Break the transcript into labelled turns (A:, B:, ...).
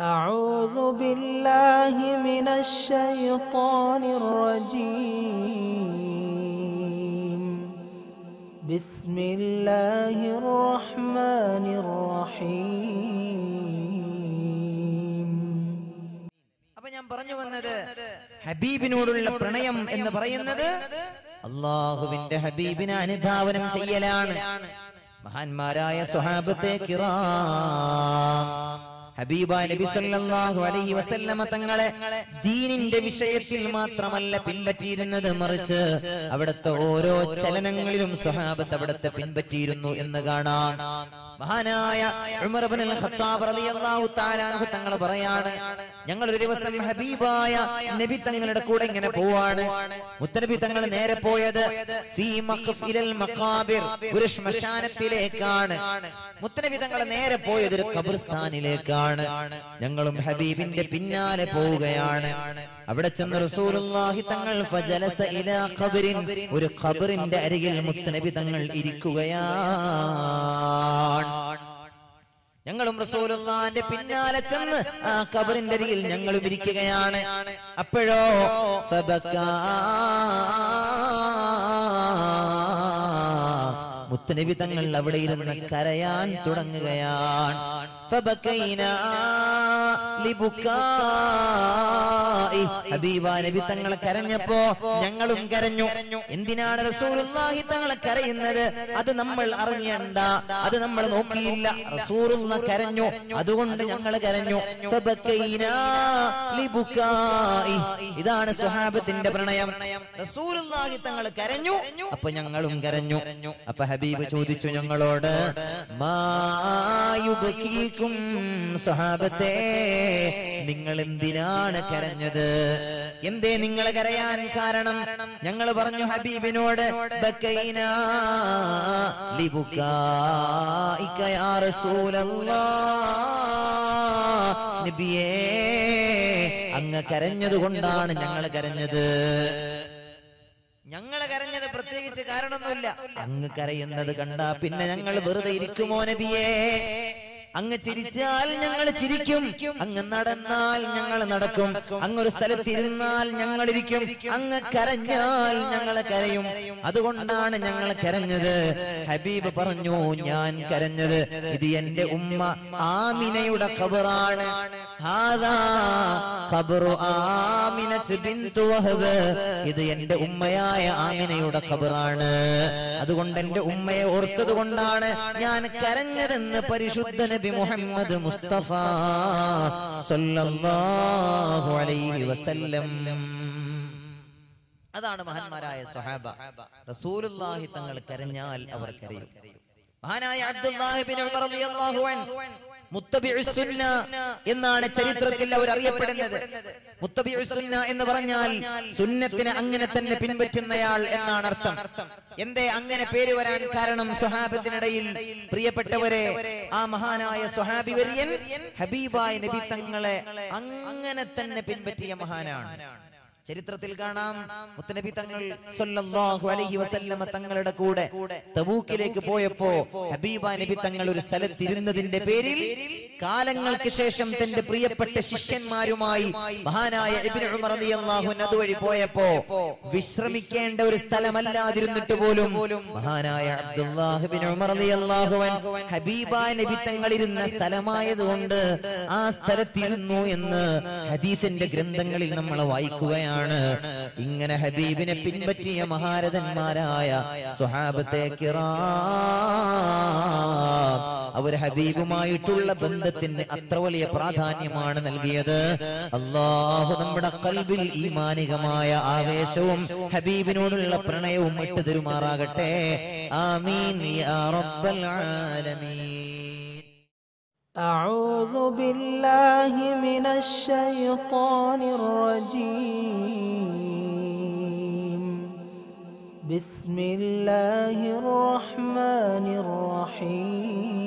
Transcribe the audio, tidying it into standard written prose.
A: أعوذ بالله من الشيطان الرجيم بسم الله الرحمن الرحيم.
B: അപ്പൊ ഞാൻ പറഞ്ഞു വന്നത് ഹബീബിനോടുള്ള പ്രണയം എന്ന് പറയുന്നത് അല്ലാഹുവിന്റെ ഹബീബിനെ അനുധാവനം ചെയ്യലാണ്. മഹാന്മാരായ സ്വഹാബത്തെ കിറാം ഹബീബായ നബി സല്ലല്ലാഹു അലൈഹി വസല്ലമ തങ്ങളെ ദീനിന്റെ വിഷയത്തിൽ മാത്രമല്ല പിൻപറ്റിയിരുന്നത്, മറിച്ച് അവിടുത്തെ ഓരോ ചലനങ്ങളിലും സ്വഹാബത്ത് അവിടുത്തെ പിൻപറ്റിയിരുന്നു എന്ന് കാണാം. മഹാനായ ഉമർ ഇബ്നുൽ ഖത്താബ് റളിയല്ലാഹു തആല അൻഹു തങ്ങൾ പറയാണ്, ഞങ്ങൾ ഒരു ദിവസം ഹബീബായ നബി തങ്ങളുടെ കൂടെ ഇങ്ങനെ പോവാണ്. മുത്തനബി തങ്ങൾ നേരെ പോയത് ഫീ മഖ്ഫിലൽ മഖാബിർ, ഒരു ശ്മശാനത്തിലേക്കാണ്. മുത്തനബി തങ്ങൾ നേരെ പോയത് ഒരു ഖബർസ്ഥാനിലേക്കാണ്. ഞങ്ങളും ഹബീബിന്റെ പിന്നാലെ പോവുകയാണ്. അവിടെ ചെന്ന് റസൂലുള്ളാഹി തങ്ങൾ ഫജലസ ഇലാ ഖബറിൻ, ഒരു ഖബറിന്റെ അരികിൽ മുത്തനബി തങ്ങൾ ഇരിക്കുകയാണ്. ഞങ്ങളും റസൂലുള്ളാഹിന്റെ പിന്നാലെ ചെന്ന് ആ ഖബറിന്റെ അരികിൽ ഞങ്ങളും ഇരിക്കുകയാണ്. അപ്പോഴോ ഫബകാ, മുത്തനബി തങ്ങൾ അവിടെ ഇരുന്ന് കരയാൻ തുടങ്ങുകയാണ്. ഫബകൈനാ ലിബുകാഇ, ഹബീബായ നബി തങ്ങൾ കരഞ്ഞപ്പോ ഞങ്ങളും കരഞ്ഞു. എന്തിനാണ് റസൂലുള്ളാഹി തങ്ങൾ കരയുന്നത്? അത് നമ്മൾ അറിയണ്ട, അത് നമ്മൾ നോക്കിയില്ല. റസൂലുള്ളാഹി കരഞ്ഞു, അതുകൊണ്ട് ഞങ്ങൾ കരഞ്ഞു. ഫബകൈനാ ലിബുകാഇ, ഇതാണ് സ്വഹാബത്തിന്റെ പ്രണയം. റസൂലുള്ളാഹി തങ്ങൾ കരഞ്ഞു, അപ്പൊ ഞങ്ങളും കരഞ്ഞു. അപ്പൊ ഹബീബ് ചോദിച്ചു ഞങ്ങളോട്, മാ യുബ്കീകും സ്വഹാബത്തെ, നിങ്ങൾ എന്തിനാണ് കരഞ്ഞത്? എന്തേ നിങ്ങൾ കരയാൻ കാരണം? ഞങ്ങൾ പറഞ്ഞു ഹബീബിനോട്, ബക്കൈനാ ലിബുകാഇക യാ റസൂലല്ലാഹ്, നബിയേ അങ്ങ് കരഞ്ഞതുകൊണ്ടാണ് ഞങ്ങൾ കരഞ്ഞത്. ഞങ്ങൾ കരഞ്ഞത് പ്രത്യേകിച്ച് കാരണമൊന്നുമില്ല. അങ്ങ് കരയുന്നത് കണ്ടാ പിന്നെ ഞങ്ങൾ വെറുതെ ഇരിക്കുമോ നബിയേ? അങ്ങ് ചിരിച്ചാൽ ഞങ്ങൾ ചിരിക്കും, അങ്ങ് നടന്നാൽ ഞങ്ങൾ നടക്കും, അങ്ങൊരു സ്ഥലത്തിരുന്നാൽ ഞങ്ങൾ ഇരിക്കും, അങ്ങ് കരഞ്ഞാൽ ഞങ്ങൾ കരയും, അതുകൊണ്ടാണ് ഞങ്ങൾ കരഞ്ഞത്. ഹബീബ് പറഞ്ഞു, ഞാൻ കരഞ്ഞത് ഇത് എന്റെ ഉമ്മ ആമിനയുടെ ഖബറാണ്. ഹാദാ ഖബറു ആമിനത്ത് ബിൻതു വഹബ്, ഇത് എന്റെ ഉമ്മയായ ആമിനയുടെ ഖബറാണ്. അതുകൊണ്ട് എന്റെ ഉമ്മയെ ഓർത്തത് കൊണ്ടാണ് ഞാൻ കരഞ്ഞതെന്ന് പരിശുദ്ധ നബി മുഹമ്മദ് മുസ്തഫ സല്ലല്ലാഹു അലൈഹി വസല്ലം. അതാണ് മഹാന്മാരായ സ്വഹാബ. റസൂലുള്ളാഹി തങ്ങൾ കരഞ്ഞാൽ അവർ കരയും. മഹാനായ അബ്ദുല്ലാഹി ഇബ്നു ഉമർ റളിയല്ലാഹു അൻഹു മുത്തബിഉസ് സുന്ന എന്നാണ് ചരിത്രത്തിൽ അവർ അറിയപ്പെടുന്നത്. മുത്തബിഉസ് സുന്ന എന്ന് പറഞ്ഞാൽ സുന്നത്തിനെ അങ്ങനെ തന്നെ പിൻപറ്റുന്നയാൾ എന്നാണ് അർത്ഥം. എന്തേ അങ്ങനെ പേര് വരാൻ കാരണം? സ്വഹാബത്തിനിടയിൽ പ്രിയപ്പെട്ടവരെ, ആ മഹാനായ സ്വഹാബി വര്യൻ ഹബീബായ നബി തങ്ങളെ അങ്ങനെ തന്നെ പിൻപറ്റിയ മഹാനാണ്. ചരിത്രത്തിൽ കാണാം, മുത്തനബി തങ്ങൾ സല്ലല്ലാഹു അലൈഹി വസല്ലമ തങ്ങളുടെ കൂടെ തബൂക്കിലേക്ക് പോയപ്പോ ഹബീബായ നബി തങ്ങൾ ഒരു സ്ഥലത്തിരുന്നതിന്റെ പേരിൽ കാലങ്ങൾക്ക് ശേഷം തന്റെ പ്രിയപ്പെട്ട ശിഷ്യന്മാരുമായി മഹാനായ ഇബ്നു ഉമർ റളിയല്ലാഹു അൻഹു അതുവഴി പോയപ്പോ വിശ്രമിക്കേണ്ട ഒരു സ്ഥലമല്ലാതിരുന്നിട്ട് പോലും മഹാനായ അബ്ദുല്ലാഹി ഇബ്നു ഉമർ റളിയല്ലാഹു അൻഹു ഹബീബായ നബി തങ്ങൾ ഇരുന്ന സ്ഥലമായതുകൊണ്ട് ആ സ്ഥലത്തിരുന്നു എന്ന് ഹദീസിന്റെ ഗ്രന്ഥങ്ങളിൽ നമ്മൾ വായിക്കുകയാണ്. ഇങ്ങനെ ഹബീബിനെ പിൻപറ്റിയ മഹാരഥന്മാരായ സ്വഹാബത്തെ കിറാം, അവർ ഹബീബുമായിട്ടുള്ള ബന്ധത്തിന് അത്ര വലിയ പ്രാധാന്യമാണ് നൽകിയത്. അല്ലാഹു നമ്മുടെ ഖൽബിൽ ഈമാനികമായ ആവേശവും ഹബീബിനോടുള്ള പ്രണയവും ഇട്ടു തരുമാറാകട്ടെ. ആമീൻ യാ റബ്ബൽ ആലമീൻ.
A: أعوذ بالله من الشيطان الرجيم بسم الله الرحمن الرحيم.